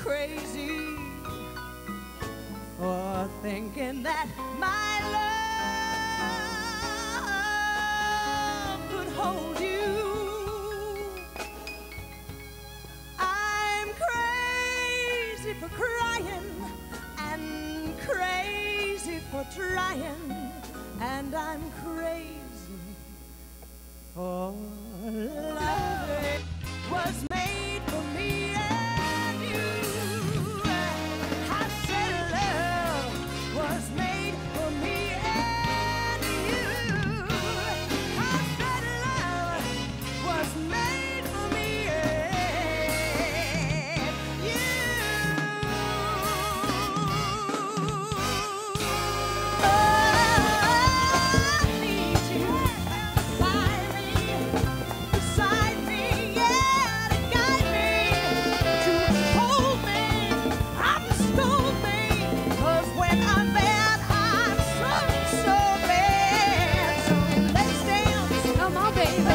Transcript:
crazy for thinking that my love could hold you. I'm crazy for crying and crazy for trying, and I'm crazy for loving. Was made for me and you. I said love was made for me and you. I said love was made for me and you. Oh, I need you by me, beside me, yeah, to guide me, to hold me, uphold me, 'cause when I'm bad, I'm so bad. So let's dance, come on, baby.